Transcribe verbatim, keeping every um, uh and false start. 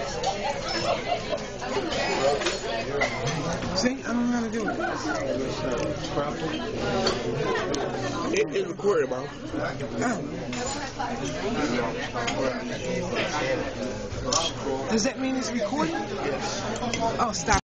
See, I don't know how to do it. It, it's recorded, bro. Oh. Does that mean it's recording? Oh, stop.